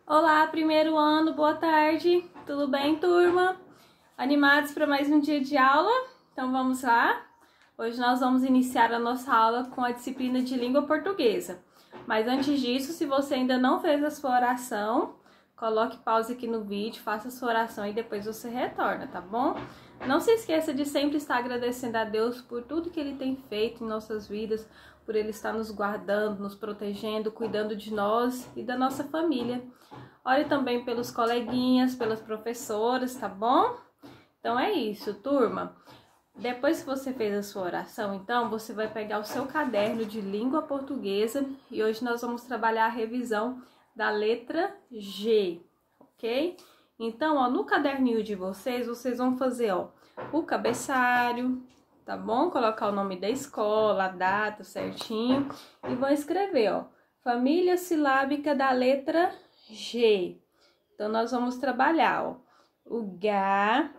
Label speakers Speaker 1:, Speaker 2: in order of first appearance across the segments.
Speaker 1: Olá, primeiro ano, boa tarde. Tudo bem, turma? Animados para mais um dia de aula? Então vamos lá? Hoje nós vamos iniciar a nossa aula com a disciplina de língua portuguesa. Mas antes disso, se você ainda não fez a sua oração, coloque pausa aqui no vídeo, faça a sua oração e depois você retorna, tá bom? Não se esqueça de sempre estar agradecendo a Deus por tudo que Ele tem feito em nossas vidas, por Ele estar nos guardando, nos protegendo, cuidando de nós e da nossa família. Ore também pelos coleguinhas, pelas professoras, tá bom? Então é isso, turma. Depois que você fez a sua oração, então, você vai pegar o seu caderno de língua portuguesa e hoje nós vamos trabalhar a revisão da letra G, ok? Então, ó, no caderninho de vocês vão fazer, ó, o cabeçalho, tá bom? Colocar o nome da escola, a data certinho e vão escrever, ó, família silábica da letra G. Então, nós vamos trabalhar, ó, o G,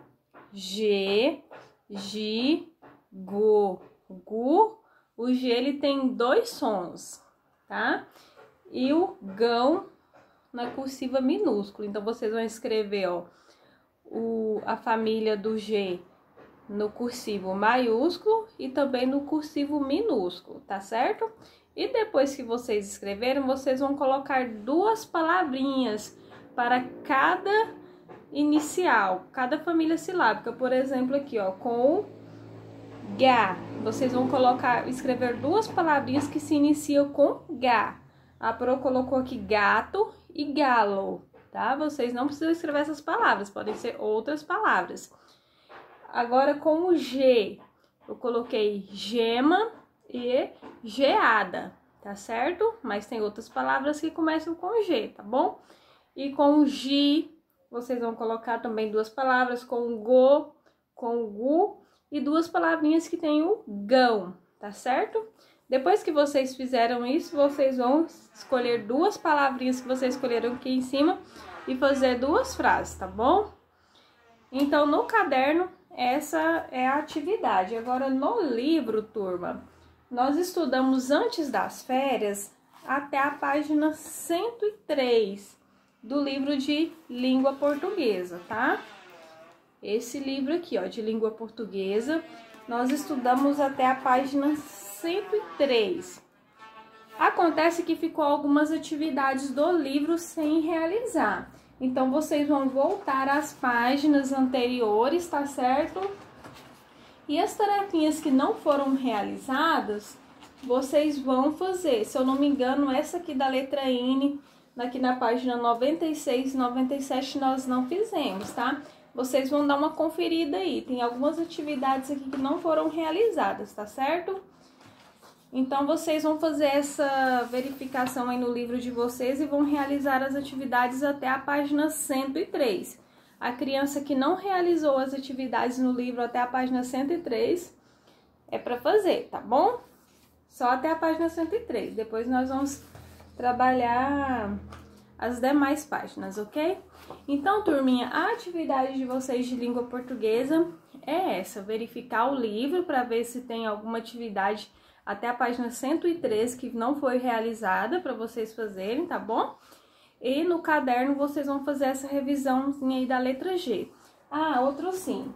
Speaker 1: G, Gi, Go. O G, ele tem dois sons, tá? E o gão na cursiva minúscula. Então, vocês vão escrever, ó, a família do G no cursivo maiúsculo e também no cursivo minúsculo, tá certo? E depois que vocês escreveram, vocês vão colocar duas palavrinhas para cada inicial, cada família silábica. Por exemplo, aqui, ó, com o G, vocês vão escrever duas palavrinhas que se iniciam com G. A Pro colocou aqui gato e galo, tá? Vocês não precisam escrever essas palavras, podem ser outras palavras. Agora, com o G, eu coloquei gema e geada, tá certo? Mas tem outras palavras que começam com G, tá bom? E com o Gi, vocês vão colocar também duas palavras, com o Go, com o Gu e duas palavrinhas que tem o gão, tá certo? Depois que vocês fizeram isso, vocês vão escolher duas palavrinhas que vocês escolheram aqui em cima e fazer duas frases, tá bom? Então, no caderno, essa é a atividade. Agora, no livro, turma, nós estudamos antes das férias até a página 103 do livro de língua portuguesa, tá? Esse livro aqui, ó, de língua portuguesa, nós estudamos até a página 103. Acontece que ficou algumas atividades do livro sem realizar. Então, vocês vão voltar às páginas anteriores, tá certo? E as tarefinhas que não foram realizadas, vocês vão fazer. Se eu não me engano, essa aqui da letra N, aqui na página 96 e 97, nós não fizemos, tá? Vocês vão dar uma conferida aí. Tem algumas atividades aqui que não foram realizadas, tá certo? Então, vocês vão fazer essa verificação aí no livro de vocês e vão realizar as atividades até a página 103. A criança que não realizou as atividades no livro até a página 103 é para fazer, tá bom? Só até a página 103. Depois nós vamos trabalhar as demais páginas, ok? Então, turminha, a atividade de vocês de língua portuguesa é essa: verificar o livro para ver se tem alguma atividade até a página 103 que não foi realizada para vocês fazerem, tá bom? E no caderno vocês vão fazer essa revisãozinha aí da letra G. Ah, outro sim.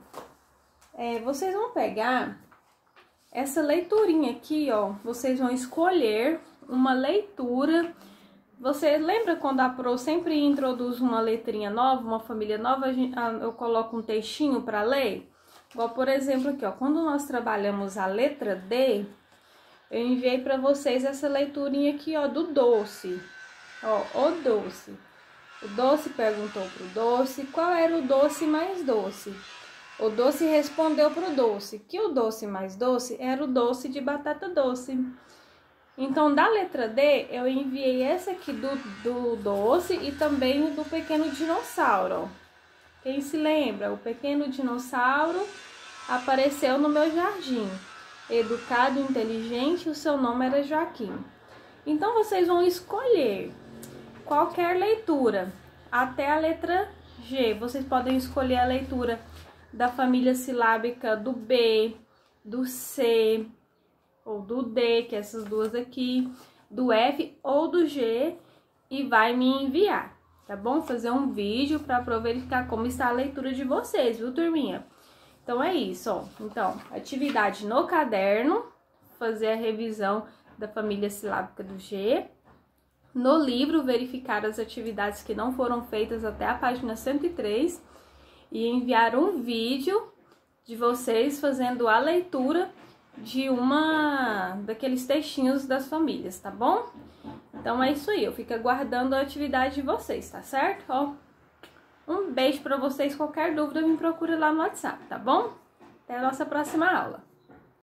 Speaker 1: Vocês vão pegar essa leiturinha aqui, ó. Vocês vão escolher uma leitura. Você lembra quando a Pro sempre introduz uma letrinha nova, uma família nova, eu coloco um textinho para ler? Igual, por exemplo, aqui, ó. Quando nós trabalhamos a letra D, eu enviei para vocês essa leiturinha aqui, ó, do doce. Ó, o doce. O doce perguntou pro doce qual era o doce mais doce. O doce respondeu pro doce que o doce mais doce era o doce de batata doce. Então, da letra D, eu enviei essa aqui do doce e também do pequeno dinossauro. Quem se lembra? O pequeno dinossauro apareceu no meu jardim. Educado e inteligente, o seu nome era Joaquim. Então, vocês vão escolher qualquer leitura até a letra G. Vocês podem escolher a leitura da família silábica do B, do C ou do D, que é essas duas aqui, do F ou do G, e vai me enviar, tá bom? Fazer um vídeo para verificar como está a leitura de vocês, viu, turminha? Então, é isso, ó. Então, atividade no caderno, fazer a revisão da família silábica do G. No livro, verificar as atividades que não foram feitas até a página 103 e enviar um vídeo de vocês fazendo a leitura de uma daqueles textinhos das famílias, tá bom? Então é isso aí, eu fico aguardando a atividade de vocês, tá certo? Ó, um beijo pra vocês, qualquer dúvida me procure lá no WhatsApp, tá bom? Até a nossa próxima aula.